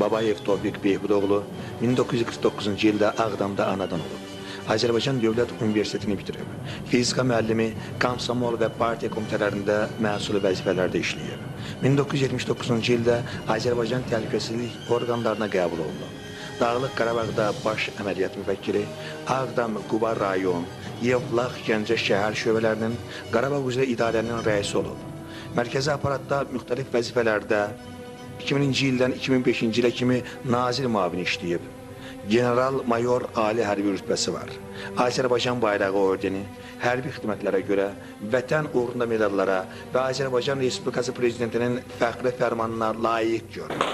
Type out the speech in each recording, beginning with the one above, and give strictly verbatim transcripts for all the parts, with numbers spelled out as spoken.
Babayev Tofiq Behbudoğlu min doqquz yüz qırx doqquzuncu ildə Ağdamda anadan olub. Azərbaycan Dövlət Universitetini bitirib. Fizika müəllimi, komsomol və partiya komitələrində məsul vəzifələrdə işləyib. min doqquz yüz yetmiş doqquzuncu ildə Azərbaycan təhlükəsizlik orqanlarına qəbul olunub. Dağlıq Qarabağda baş əməliyyat müvəkkili, Ağdam, Quba rayon, Yevlax, Gəncə şəhər şöbələrinin, Qarabağ üzrə idarənin rəisi olub. Mərkəzi aparatda müxtəlif vəzifələrdə iki mininci ildən iki min beşinci ilə kimi nazir müavini işləyib. General-mayor ali hərbi rütbəsi var. Azərbaycan bayrağı ordeni, hərbi xidmətlərə görə vətən uğrunda medallara və Azərbaycan Respublikası Prezidentinin fəxri fərmanına layiq görülür.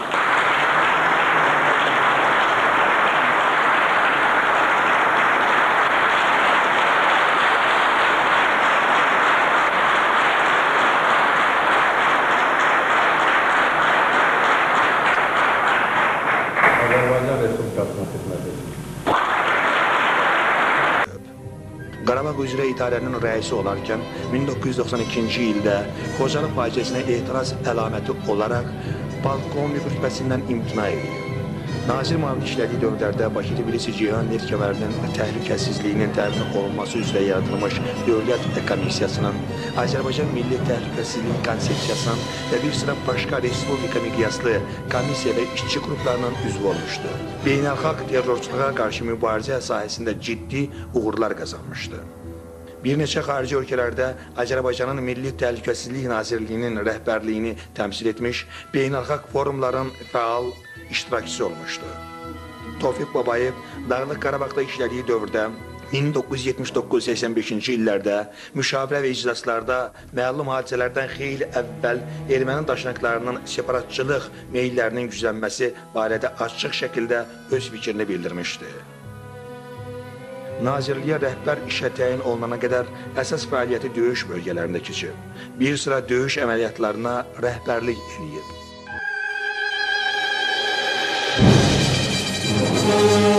Qarabağ üzrə idarənin rəisi olarkən min doqquz yüz doxsan ikinci ildə Xocalı faciəsinə etiraz əlaməti olaraq polkovnik rütbəsindən imtina edildi. Nazir müavini işlədiyi dövrlərdə Bakı-Tbilisi-Ceyhan neft kəmərinin təhlükəsizliyinin təmin olunması üzrə yaradılmış Dövlət Komissiyasının, Azərbaycan Milli Təhlükəsizlik Konsepsiyasının və bir sıra başqa respublika miqyaslı komissiya və işçi qruplarının üzvü olmuşdu. Beynəlxalq terrorçuluğa qarşı mübarizə sahəsində ciddi uğurlar qazanmışdı. Bir neçə xarici ölkələrdə Azərbaycanın Milli Təhlükəsizlik Nazirliyinin rəhbərliyini təmsil etmiş, beynəlxalq forumların fəal iştirakçısı olmuşdu. Tofiq Babayev Dağlıq Qarabağda işlədiyi dövrdə min doqquz yüz yetmiş doqquz səksən beşinci illərdə müşavirə və iclaslarda məlum hadisələrdən xeyli əvvəl erməni daşnaqlarının separatçılıq meyillərinin güclənməsi barədə açıq şəkildə öz fikrini bildirmişdi. Nazirliyə rəhbər işə təyin olunana qədər əsas fəaliyyəti döyüş bölgələrində keçib. Bir sıra döyüş əməliyyatlarına rəhbərlik edib.